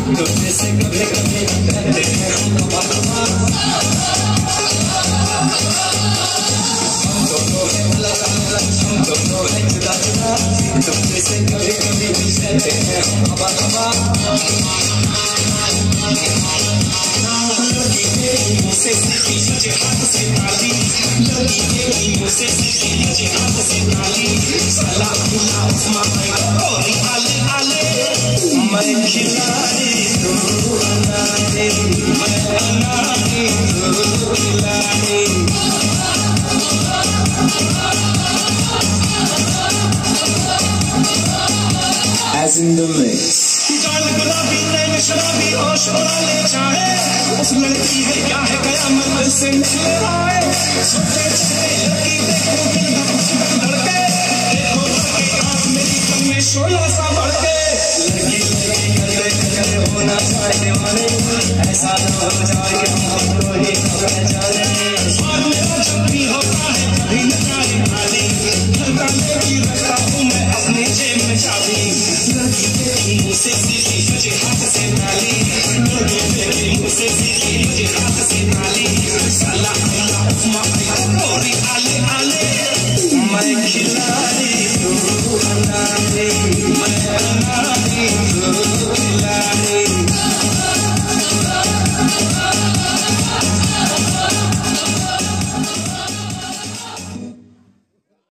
तुझसे से कभी कभी करते हैं हम बात हम दोनों है अलग अलग हम दोनों है जुदा जुदा तुझसे से कभी कभी करते हैं हम बात लगी तेरी मुझसे सीखी मुझे हाथ से ताली लगी तेरी मुझसे सीखी मुझे हाथ से ताली साला खुला उस्मान और आले आले मैं खिलाड़ी तू अनाड़ी मैं अनाड़ी तू खिलाड़ी As in the mix गुलाबी नैन शराबी होश उड़ाने चाहे उस लड़की है क्या है कयामत से निकले आए सोते चले लड़की देखो दिल धड़के देखो लड़की आँख मेरी कम में शोला सा बढ़ के लड़की लड़की करते होना चाहते वाले ऐसा न हो जाए कि हम हमको ही पहचाने और मेरा जब भी होता है कभी न जाए खाली हल्का लेकी रखता हूँ मैं अपनी जेब में चाबी लड़की देखी मुझसे सीखी मुझे हाथ से ताली लड़की देखी मुझसे सीखी मुझे हाथ से ताली